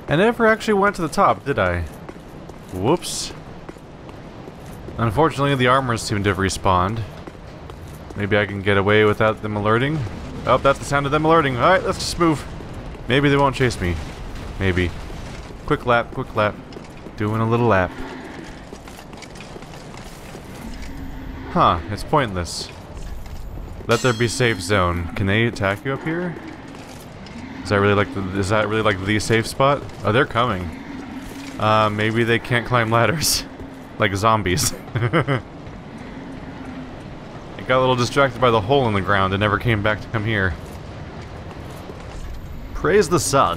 I never actually went to the top, did I? Whoops. Unfortunately, the armors seem to have respawned. Maybe I can get away without them alerting? Oh, that's the sound of them alerting. Alright, let's just move. Maybe they won't chase me. Maybe. Quick lap, quick lap. Doing a little lap. Huh, it's pointless. Let there be safe zone. Can they attack you up here? Is that really like the safe spot? Oh, they're coming. Maybe they can't climb ladders. Like zombies. I got a little distracted by the hole in the ground and never came back to come here. Praise the sun.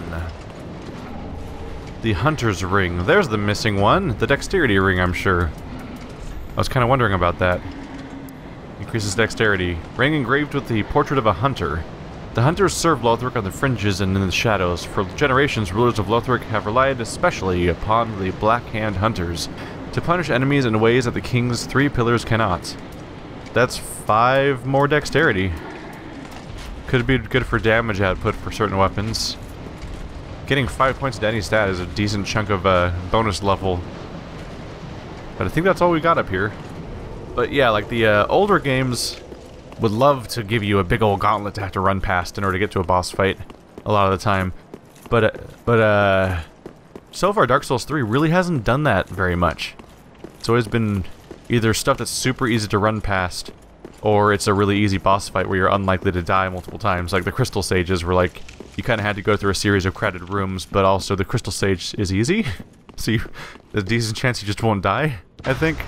The hunter's ring. There's the missing one. The dexterity ring, I'm sure. I was kind of wondering about that. Increases dexterity. Ring engraved with the portrait of a hunter. The hunters served Lothric on the fringes and in the shadows. For generations, rulers of Lothric have relied especially upon the Black Hand hunters to punish enemies in ways that the king's 3 pillars cannot. That's 5 more dexterity. Could be good for damage output for certain weapons. Getting 5 points to any stat is a decent chunk of bonus level. But I think that's all we got up here. But yeah, like the older games would love to give you a big old gauntlet to have to run past in order to get to a boss fight a lot of the time. But so far Dark Souls 3 really hasn't done that very much. It's always been either stuff that's super easy to run past, or it's a really easy boss fight where you're unlikely to die multiple times. Like the Crystal Sages were like, you kind of had to go through a series of crowded rooms, but also the Crystal Sage is easy. So there's a decent chance you just won't die, I think.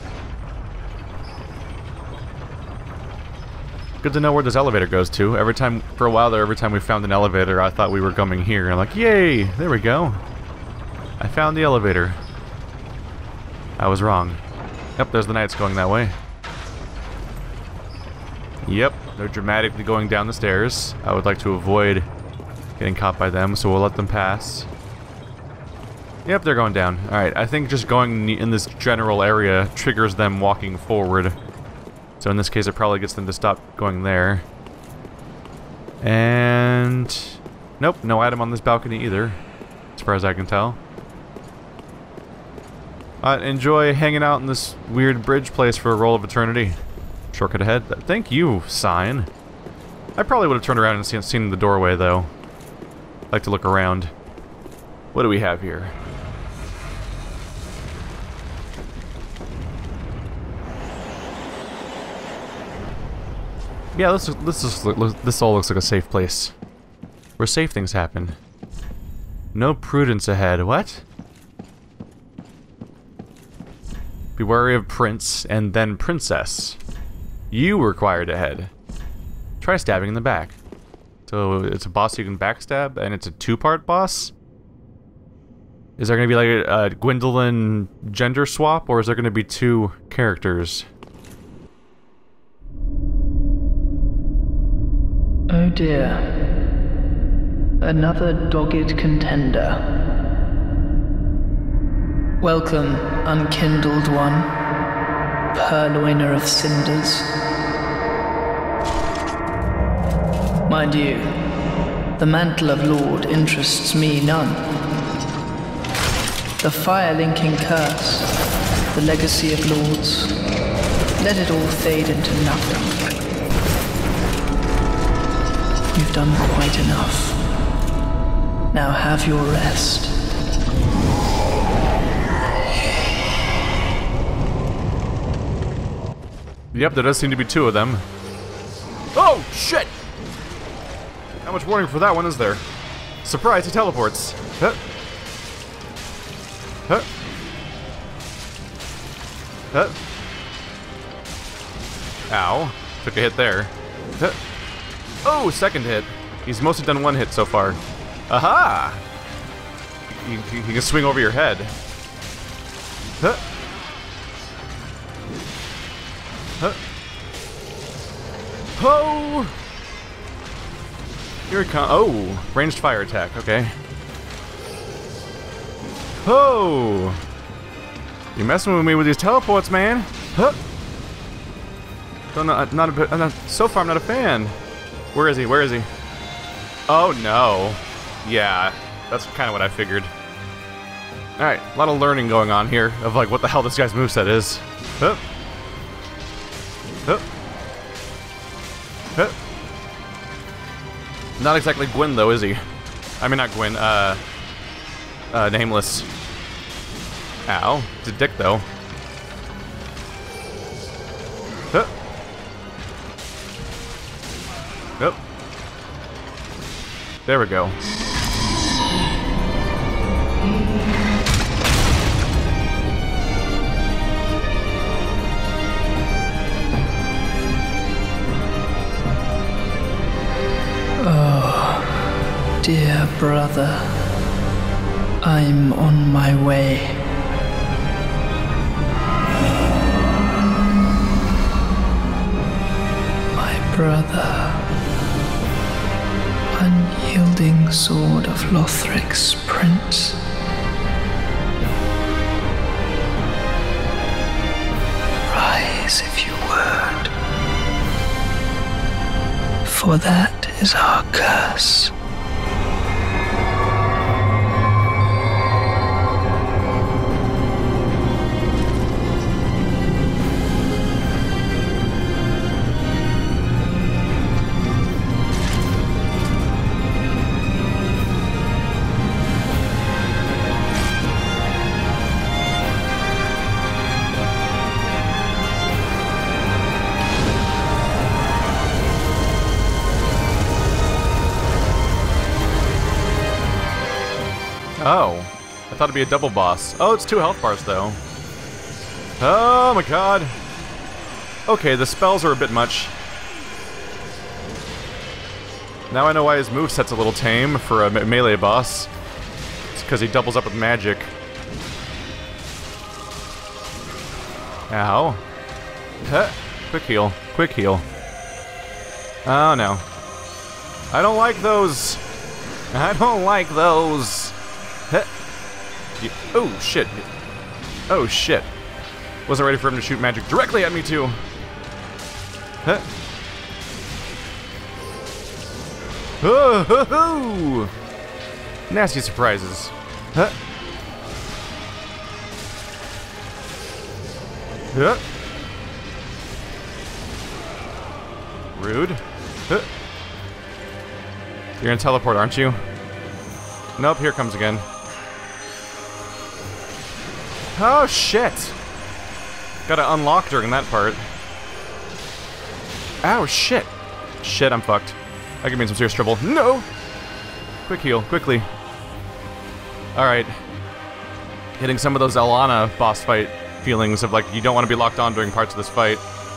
Good to know where this elevator goes to. Every time, for a while there, every time we found an elevator, I thought we were coming here. And I'm like, yay! There we go. I found the elevator. I was wrong. Yep, there's the knights going that way. Yep, they're dramatically going down the stairs. I would like to avoid getting caught by them, so we'll let them pass. Yep, they're going down. Alright, I think just going in this general area triggers them walking forward. So in this case, it probably gets them to stop going there. And... nope, no item on this balcony either, as far as I can tell. Enjoy hanging out in this weird bridge place for a roll of eternity. Shortcut ahead. Thank you, sign. I probably would have turned around and seen the doorway, though. Like to look around. What do we have here? Yeah, this all looks like a safe place. Where safe things happen. No prudence ahead. What? Be wary of prince and then princess. You required ahead. Try stabbing in the back. So it's a boss you can backstab, and it's a 2-part boss? Is there going to be like a Gwendolyn gender swap, or is there going to be 2 characters? Oh dear. Another dogged contender. Welcome, unkindled one, purloiner of cinders. Mind you, the mantle of Lord interests me none. The fire-linking curse, the legacy of lords, let it all fade into nothing. You've done quite enough. Now have your rest. Yep, there does seem to be 2 of them. Oh, shit! How much warning for that one is there? Surprise, he teleports. Huh. Huh. Huh. Ow. Took a hit there. Huh. Oh, second hit. He's mostly done 1 hit so far. Aha! He can swing over your head. Huh. Huh. Oh! Here it comes. Oh! Ranged fire attack, okay. Oh! You're messing with me with these teleports, man! Huh! So far, I'm not a fan. Where is he? Where is he? Oh no. Yeah, that's kind of what I figured. Alright, a lot of learning going on here of like what the hell this guy's moveset is. Hup. Hup. Hup. Not exactly Gwyn though, is he? I mean not Gwyn, Nameless. Ow. He's a dick though. Hup. Hup. There we go. Oh, dear brother, I'm on my way. My brother, unyielding sword of Lothric's prince. Rise if you would, for that is our curse. Oh, I thought it'd be a double boss. Oh, it's 2 health bars though. Oh my god. Okay, the spells are a bit much. Now I know why his moveset's a little tame for a melee boss. It's because he doubles up with magic. Ow. Huh. Quick heal. Quick heal. Oh no. I don't like those. I don't like those. Huh. Oh shit. Oh shit. Wasn't ready for him to shoot magic directly at me too. Huh. Oh, ho, ho. Nasty surprises. Huh. Huh. Rude. Huh. You're gonna teleport, aren't you? Nope, here it comes again. Oh shit! Gotta unlock during that part. Ow, shit! Shit, I'm fucked. I could mean some serious trouble. No! Quick heal, quickly. Alright. Hitting some of those Alana boss fight feelings of like, you don't want to be locked on during parts of this fight.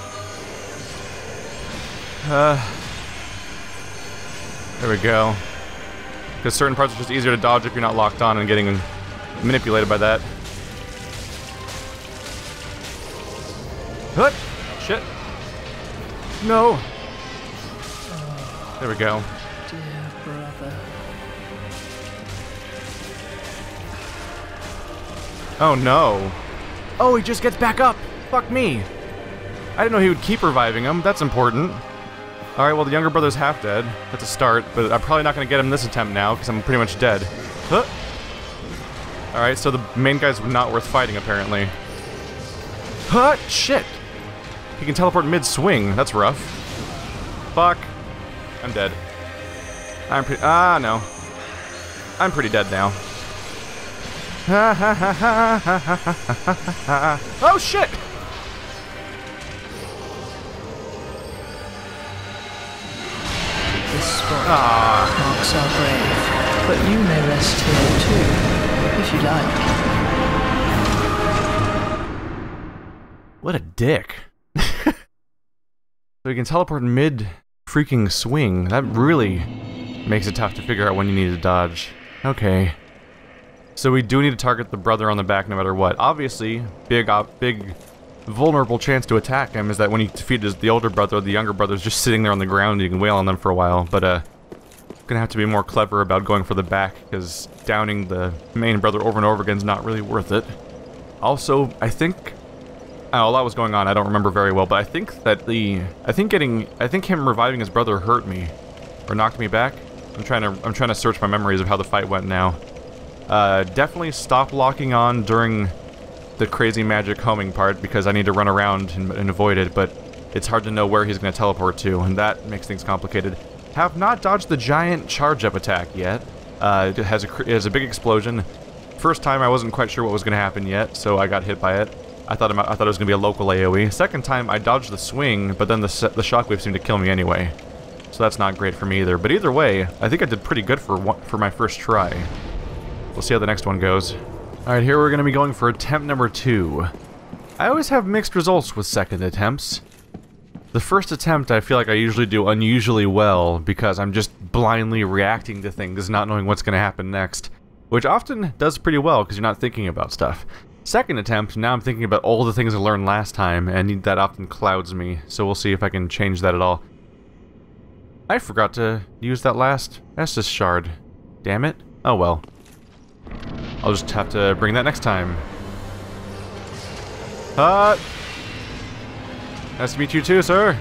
There we go. Because certain parts are just easier to dodge if you're not locked on and getting manipulated by that. What? Shit. No. There we go. Dear brother. Oh no. Oh, he just gets back up. Fuck me. I didn't know he would keep reviving him. That's important. Alright, well the younger brother's half dead. That's a start, but I'm probably not going to get him this attempt now, because I'm pretty much dead. Huh. Alright, so the main guy's not worth fighting, apparently. Huh! Shit! He can teleport mid-swing. That's rough. Fuck. I'm dead. I'm pretty... Ah, no. I'm pretty dead now. Ha ha ha ha ha ha ha ha. Oh, shit! This spot marks our grave, but you may rest here too, if you like. What a dick. So you can teleport mid-freaking swing. That really makes it tough to figure out when you need to dodge. Okay. So we do need to target the brother on the back no matter what. Obviously, big vulnerable chance to attack him is that when you defeat the older brother, the younger brother's just sitting there on the ground and you can wail on them for a while. But, gonna have to be more clever about going for the back, because downing the main brother over and over again is not really worth it. Also, I think... Oh, a lot was going on, I don't remember very well, but I think that I think him reviving his brother hurt me. Or knocked me back. I'm trying to search my memories of how the fight went now. Definitely stop locking on during the crazy magic homing part, because I need to run around and avoid it, but it's hard to know where he's going to teleport to, and that makes things complicated. Have not dodged the giant charge-up attack yet. It has a big explosion. First time I wasn't quite sure what was going to happen yet, so I got hit by it. I thought it was going to be a local AoE. Second time I dodged the swing, but then the shockwave seemed to kill me anyway. So that's not great for me either. But either way, I think I did pretty good for my first try. We'll see how the next one goes. Alright, here we're going to be going for attempt number 2. I always have mixed results with second attempts. The first attempt I feel like I usually do unusually well because I'm just blindly reacting to things, not knowing what's going to happen next. Which often does pretty well because you're not thinking about stuff. Second attempt, now I'm thinking about all the things I learned last time, and that often clouds me, so we'll see if I can change that at all. I forgot to use that last Estus shard. Damn it. Oh well. I'll just have to bring that next time. Nice to meet you too, sir.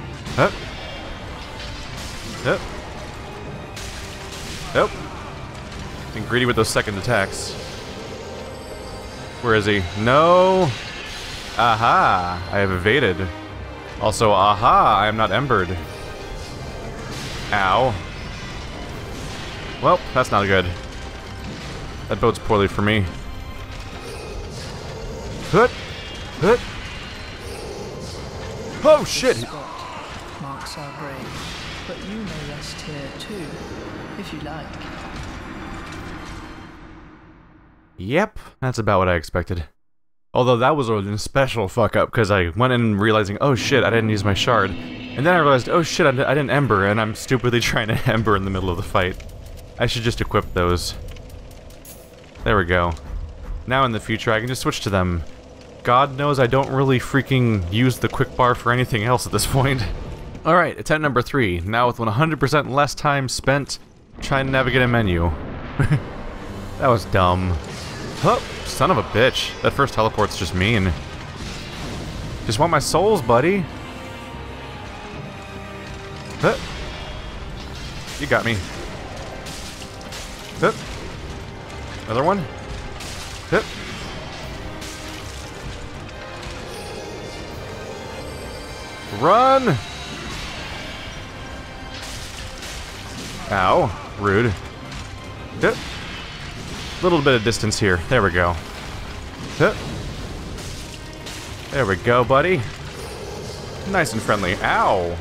Nope. Being greedy with those second attacks. Where is he? No! Aha! I have evaded. Also, aha! I am not embered. Ow. Well, that's not good. That bodes poorly for me. Oh shit! Marks our grave, but you may rest here too, if you like. Yep, that's about what I expected. Although that was a special fuck up, because I went in realizing, oh shit, I didn't use my shard. And then I realized, oh shit, I didn't ember, and I'm stupidly trying to ember in the middle of the fight. I should just equip those. There we go. Now in the future I can just switch to them. God knows I don't really freaking use the quick bar for anything else at this point. Alright, attempt number 3. Now with 100% less time spent trying to navigate a menu. That was dumb. Oh, son of a bitch. That first teleport's just mean. Just want my souls, buddy. Huh. You got me. Huh. Another one. Huh. Run! Ow. Rude. Huh. Little bit of distance here. There we go. Huh. There we go, buddy. Nice and friendly. Ow.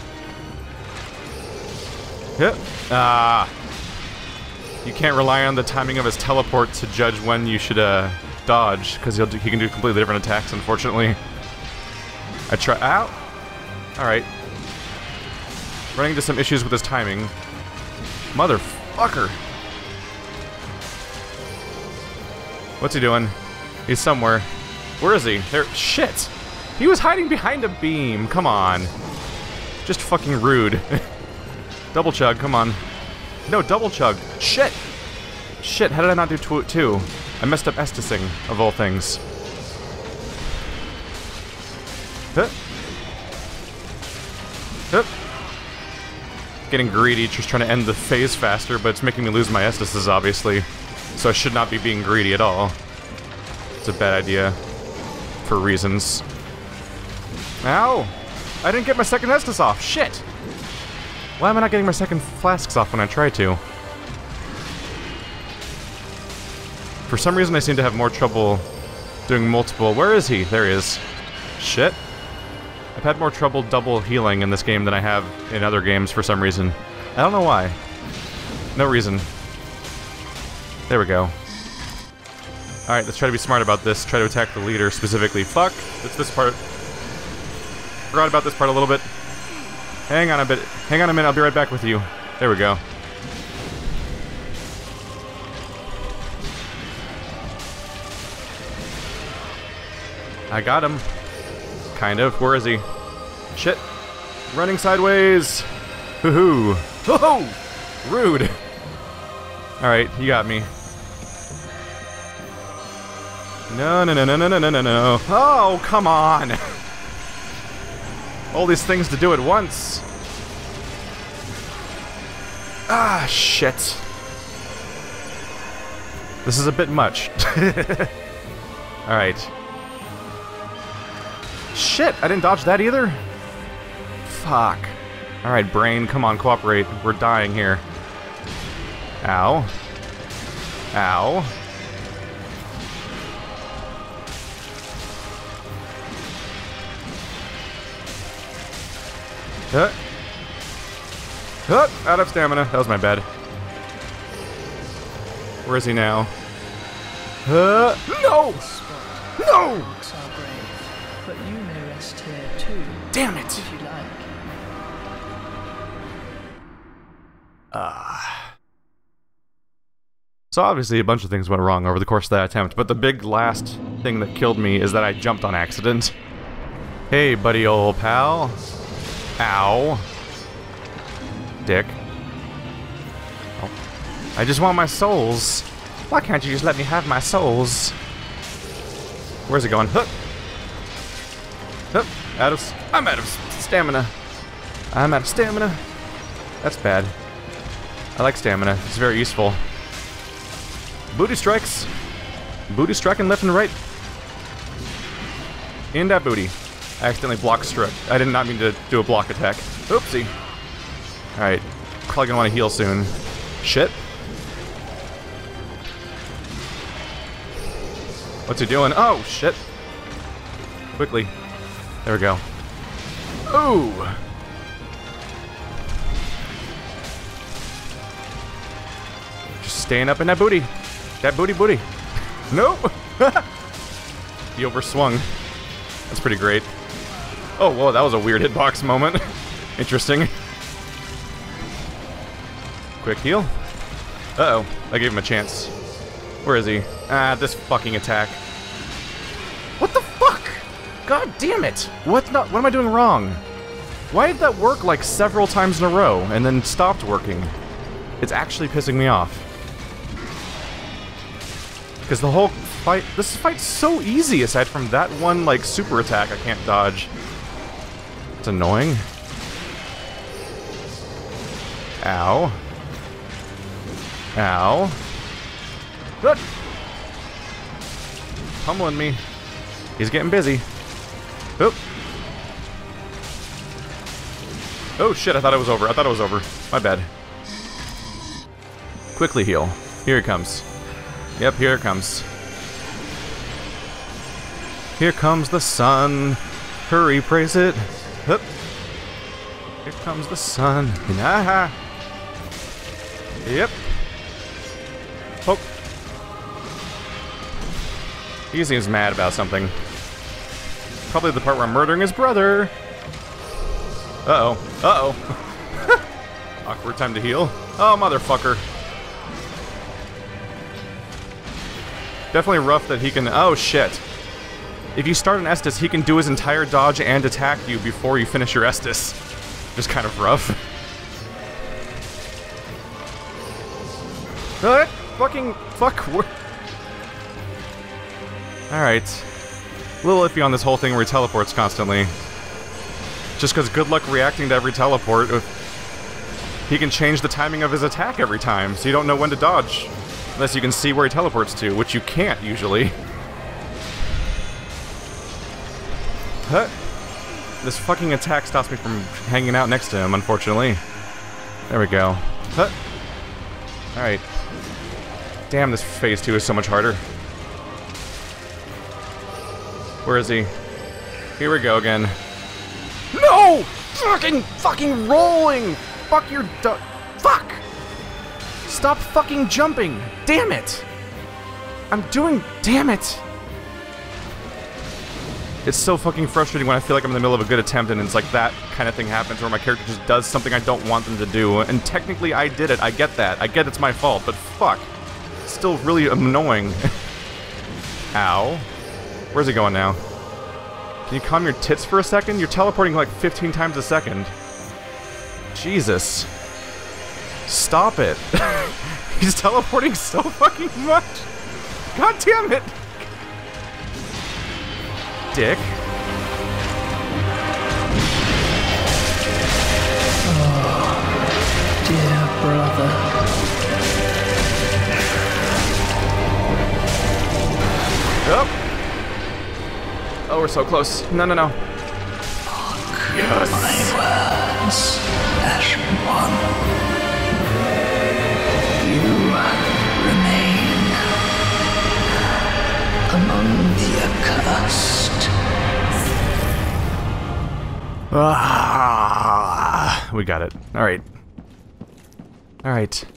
Huh. You can't rely on the timing of his teleport to judge when you should dodge, because he can do completely different attacks, unfortunately. I try. Ow. Alright. Running into some issues with his timing. Motherfucker. What's he doing? He's somewhere. Where is he? There. Shit! He was hiding behind a beam. Come on. Just fucking rude. Double chug, come on. No, double chug. Shit! Shit, how did I not do two? I messed up Estusing, of all things. Huh. Huh. Getting greedy, just trying to end the phase faster, but it's making me lose my Estuses, obviously. So I should not be being greedy at all. It's a bad idea. For reasons. Ow! I didn't get my second Estus off! Shit! Why am I not getting my second flasks off when I try to? For some reason I seem to have more trouble doing multiple... Where is he? There he is. Shit. I've had more trouble double healing in this game than I have in other games for some reason. I don't know why. No reason. There we go. Alright, let's try to be smart about this. Try to attack the leader specifically. Fuck! It's this part. Forgot about this part a little bit. Hang on a bit. Hang on a minute, I'll be right back with you. There we go. I got him. Kind of. Where is he? Shit. Running sideways. Hoo-hoo. Ho-ho! Rude. Alright, you got me. No, no, no, no, no, no, no, no, no. Oh, come on! All these things to do at once. Ah, shit. This is a bit much. Alright. Shit, I didn't dodge that either? Fuck. Alright, brain, come on, cooperate. We're dying here. Ow. Ow. Out of stamina. That was my bad. Where is he now? No! No! But you may rest here too. Damn it! If you like. So obviously a bunch of things went wrong over the course of that attempt, but the big last thing that killed me is that I jumped on accident. Hey, buddy old pal. Ow. Dick. Oh. I just want my souls. Why can't you just let me have my souls? Where's it going? Hup. Hup. I'm out of stamina. I'm out of stamina. That's bad. I like stamina. It's very useful. Booty strikes. Booty striking left and right. In that booty. I accidentally blocked strike. I did not mean to do a block attack. Oopsie. Alright. Probably gonna want to heal soon. Shit. What's he doing? Oh, shit. Quickly. There we go. Ooh! Just staying up in that booty. That booty. Nope! He overswung. That's pretty great. Oh, whoa, that was a weird hitbox moment. Interesting. Quick heal. Uh-oh. I gave him a chance. Where is he? Ah, this fucking attack. What the fuck? God damn it! What am I doing wrong? Why did that work like several times in a row and then stopped working? It's actually pissing me off. Because the whole fight... This fight's so easy aside from that one, like, super attack I can't dodge. It's annoying. Ow. Ow. Good. Pummeling me. He's getting busy. Oop. Oh shit, I thought it was over. My bad. Quickly heal. Here it comes. Yep, here it comes. Here comes the sun. Hurry, praise it. Hup. Here comes the sun. Aha. Yep. Poke. He seems mad about something. Probably the part where I'm murdering his brother. Uh-oh. Uh-oh. Awkward time to heal. Oh, motherfucker. Definitely rough that he can... Oh, shit. If you start an Estus, he can do his entire dodge and attack you before you finish your Estus. Just kind of rough. Fucking... Fuck. Alright. A little iffy on this whole thing where he teleports constantly. Just because good luck reacting to every teleport. He can change the timing of his attack every time, so you don't know when to dodge. Unless you can see where he teleports to, which you can't, usually. Huh? This fucking attack stops me from hanging out next to him, unfortunately. There we go. Huh? Alright. Damn, this phase 2 is so much harder. Where is he? Here we go again. No! Fucking rolling! Fuck your fuck! Stop fucking jumping! Damn it! Damn it! It's so fucking frustrating when I feel like I'm in the middle of a good attempt and it's like that kind of thing happens where my character just does something I don't want them to do. And technically I did it, I get that. I get it's my fault, but fuck. It's still really annoying. Ow. Where's he going now? Can you calm your tits for a second? You're teleporting like 15 times a second. Jesus. Stop it. He's teleporting so fucking much. God damn it. Dick. Oh, dear brother. Oh! Oh, we're so close. No, no, no. Yes. My words, Ash One. You remain among the accursed. Ah, we got it. Alright. Alright.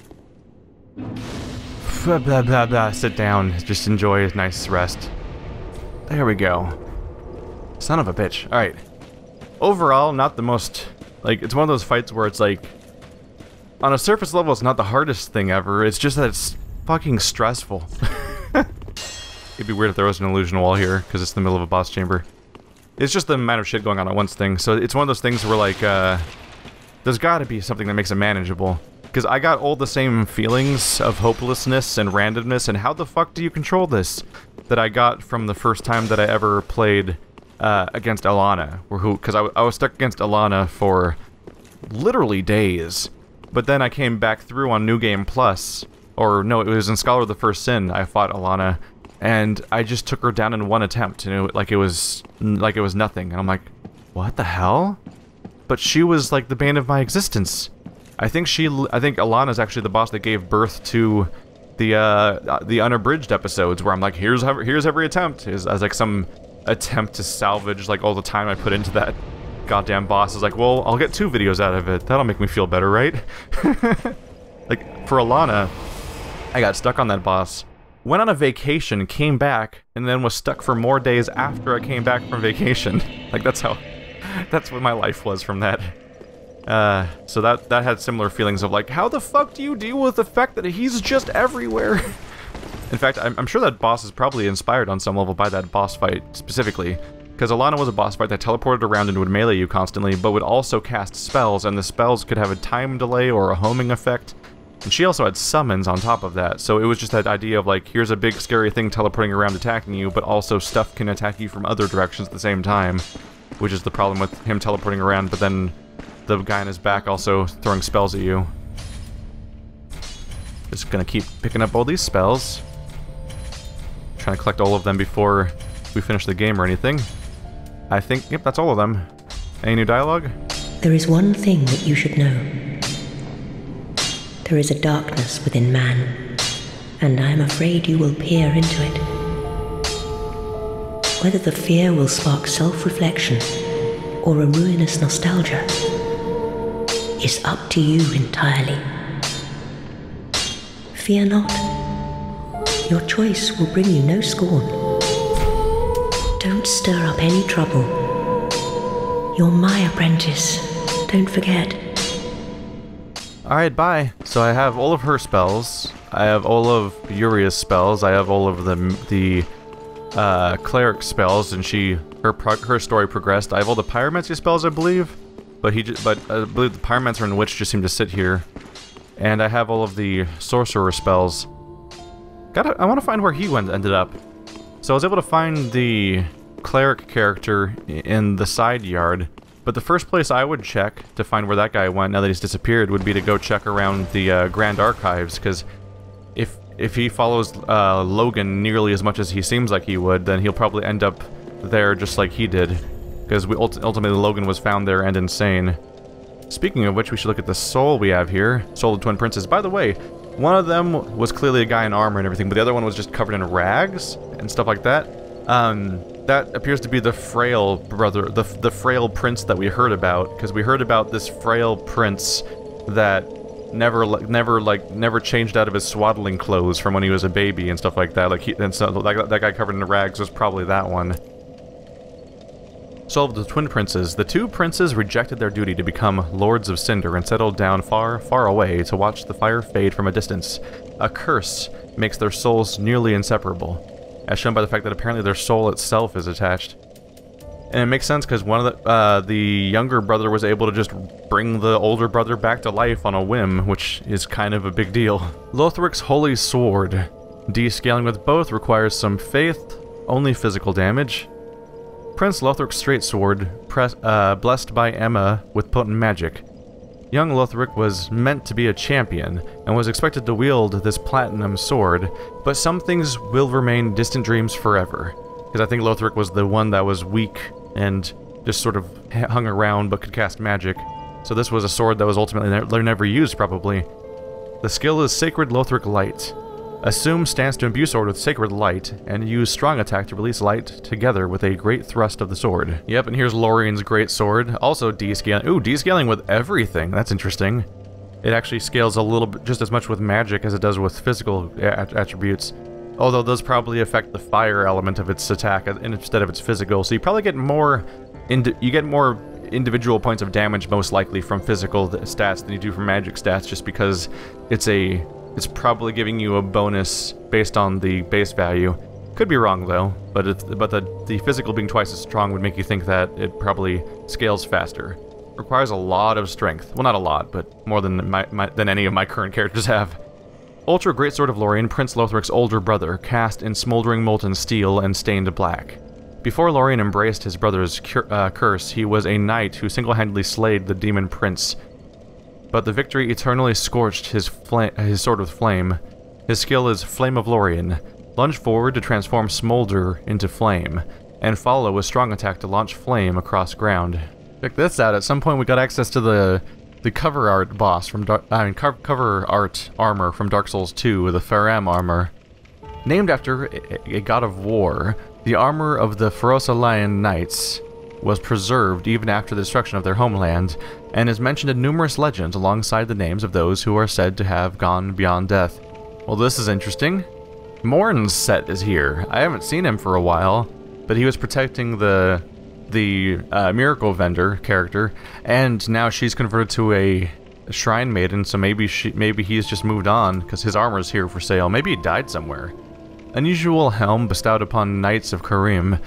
Blah, blah, blah, blah. Sit down. Just enjoy a nice rest. There we go. Son of a bitch. Alright. Overall, not the most... Like, it's one of those fights where it's like... On a surface level, it's not the hardest thing ever. It's just that it's fucking stressful. It'd be weird if there was an illusion wall here, because it's the middle of a boss chamber. It's just the amount of shit going on at once thing. So it's one of those things where, like, there's gotta be something that makes it manageable. Because I got all the same feelings of hopelessness and randomness, and how the fuck do you control this? That I got from the first time that I ever played against Alana. Because I was stuck against Alana for literally days. But then I came back through on New Game Plus, or no, it was in Scholar of the First Sin, I fought Alana, and I just took her down in one attempt, and it was nothing. And I'm like, what the hell? But she was like the bane of my existence. I think Alana's actually the boss that gave birth to the unabridged episodes, where I'm like, here's every attempt, as like some attempt to salvage like all the time I put into that goddamn boss. Is like, well, I'll get 2 videos out of it. That'll make me feel better, right? Like, for Alana, I got stuck on that boss, went on a vacation, came back, and then was stuck for more days after I came back from vacation. Like, that's what my life was from that. So that had similar feelings of like, how the fuck do you deal with the fact that he's just everywhere? In fact, I'm sure that boss is probably inspired on some level by that boss fight specifically, because Alana was a boss fight that teleported around and would melee you constantly, but would also cast spells, and the spells could have a time delay or a homing effect. And she also had summons on top of that, so it was just that idea of like, here's a big scary thing teleporting around attacking you, but also stuff can attack you from other directions at the same time, which is the problem with him teleporting around, but then the guy on his back also throwing spells at you. Just gonna keep picking up all these spells. Trying to collect all of them before we finish the game or anything. I think, yep, that's all of them. Any new dialogue? There is one thing that you should know. There is a darkness within man, and I am afraid you will peer into it. Whether the fear will spark self-reflection or a ruinous nostalgia is up to you entirely. Fear not. Your choice will bring you no scorn. Don't stir up any trouble. You're my apprentice. Don't forget. Alright, bye. So I have all of her spells. I have all of Uria's spells. I have all of the cleric spells, and her story progressed. I have all the pyromancy spells, I believe. But I believe the pyromancer and witch just seem to sit here. And I have all of the sorcerer spells. I want to find where he ended up. So I was able to find the cleric character in the side yard, but the first place I would check to find where that guy went now that he's disappeared would be to go check around the Grand Archives, because if he follows Logan nearly as much as he seems like he would, then he'll probably end up there just like he did, because ultimately Logan was found there and insane. Speaking of which, we should look at the soul we have here. Soul of Twin Princes. By the way, one of them was clearly a guy in armor and everything, but the other one was just covered in rags and stuff like that. That appears to be the frail brother, the frail prince that we heard about, because we heard about this frail prince that never changed out of his swaddling clothes from when he was a baby and stuff like that. That guy covered in rags was probably that one. Soul of the Twin Princes. The 2 princes rejected their duty to become Lords of Cinder and settled down far, far away to watch the fire fade from a distance. A curse makes their souls nearly inseparable, as shown by the fact that apparently their soul itself is attached. And it makes sense because one of the younger brother was able to just bring the older brother back to life on a whim, which is kind of a big deal. Lothric's Holy Sword. Descaling with both requires some faith, only physical damage. Prince Lothric's Straight Sword, blessed by Emma with potent magic. Young Lothric was meant to be a champion, and was expected to wield this platinum sword, but some things will remain distant dreams forever. Because I think Lothric was the one that was weak, and just sort of hung around but could cast magic. So this was a sword that was ultimately never used, probably. The skill is Sacred Lothric Light. Assume stance to imbue sword with Sacred Light, and use strong attack to release light together with a great thrust of the sword. Yep, and here's Lorian's great sword. Also descaling. Ooh, descaling with everything. That's interesting. It actually scales a little bit, just as much with magic as it does with physical attributes. Although those probably affect the fire element of its attack instead of its physical. So you probably get more individual points of damage most likely from physical stats than you do from magic stats, just because it's probably giving you a bonus based on the base value. Could be wrong though, but the physical being twice as strong would make you think that it probably scales faster. Requires a lot of strength. Well, not a lot, but more than than any of my current characters have. Ultra Greatsword of Lorian, Prince Lothric's older brother, cast in smoldering molten steel and stained black. Before Lorian embraced his brother's curse, he was a knight who single-handedly slayed the demon prince. But the victory eternally scorched his sword with flame. His skill is Flame of Lorian. Lunge forward to transform smolder into flame, and follow a strong attack to launch flame across ground. Check this out, at some point we got access to the cover art boss from cover art armor from Dark Souls 2, the Faram armor. Named after a god of war, the armor of the Ferocelian Knights was preserved even after the destruction of their homeland, and is mentioned in numerous legends alongside the names of those who are said to have gone beyond death. Well, this is interesting. Morn's set is here. I haven't seen him for a while, but he was protecting the miracle vendor character, and now she's converted to a shrine maiden, so maybe he's just moved on, because his armor's here for sale. Maybe he died somewhere. Unusual helm bestowed upon Knights of Karim.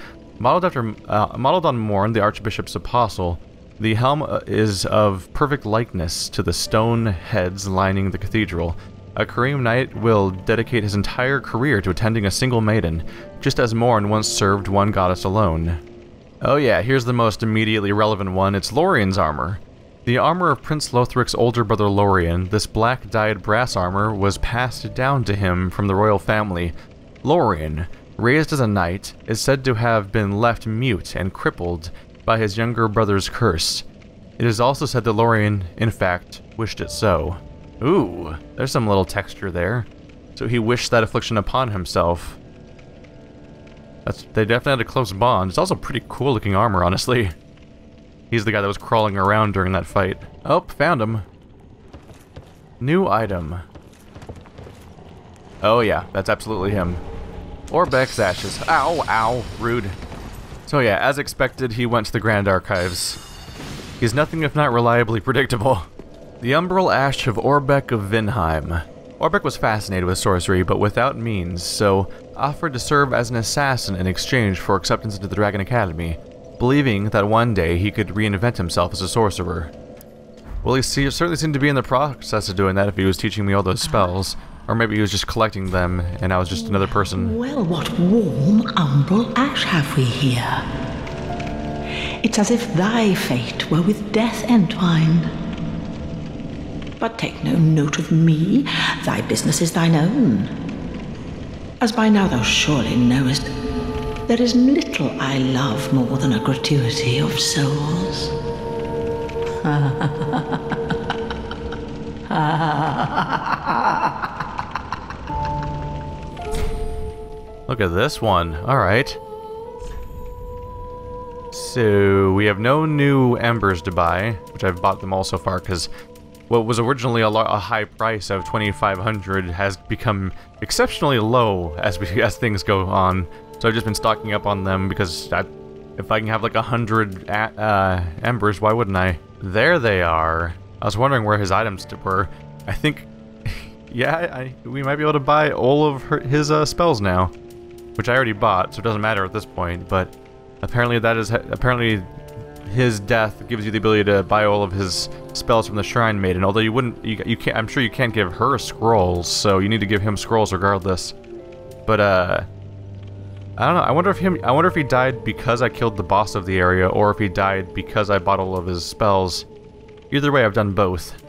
Modeled on Morn, the Archbishop's apostle, the helm is of perfect likeness to the stone heads lining the cathedral. A Karim Knight will dedicate his entire career to attending a single maiden, just as Morn once served one goddess alone. Oh yeah, here's the most immediately relevant one. It's Lorian's armor. The armor of Prince Lothric's older brother Lorian, this black-dyed brass armor, was passed down to him from the royal family. Lorian, raised as a knight, is said to have been left mute and crippled by his younger brother's curse. It is also said that Lorian, in fact, wished it so. Ooh, there's some little texture there. So he wished that affliction upon himself. They definitely had a close bond. It's also pretty cool looking armor, honestly. He's the guy that was crawling around during that fight. Oh, found him. New item. Oh yeah, that's absolutely him. Orbeck's ashes. Ow, ow, rude. So yeah, as expected, he went to the Grand Archives. He's nothing if not reliably predictable. The Umbral Ash of Orbeck of Vinheim. Orbeck was fascinated with sorcery, but without means, so offered to serve as an assassin in exchange for acceptance into the Dragon Academy, believing that one day he could reinvent himself as a sorcerer. Well, he certainly seemed to be in the process of doing that if he was teaching me all those spells. Or maybe he was just collecting them, and I was just another person. Well, what warm umbral ash have we here? It's as if thy fate were with death entwined. But take no note of me, thy business is thine own. As by now thou surely knowest, there is little I love more than a gratuity of souls. Look at this one. Alright. So, we have no new embers to buy, which I've bought them all so far, because what was originally a high price of 2,500 has become exceptionally low as things go on. So I've just been stocking up on them, because if I can have like 100 embers, why wouldn't I? There they are. I was wondering where his items were. I think, yeah, we might be able to buy all of his spells now, which I already bought, so it doesn't matter at this point. But apparently his death gives you the ability to buy all of his spells from the Shrine Maiden. Although you wouldn't, you can't. I'm sure you can't give her scrolls, so you need to give him scrolls regardless. But I don't know. I wonder if he died because I killed the boss of the area, or if he died because I bought all of his spells. Either way, I've done both.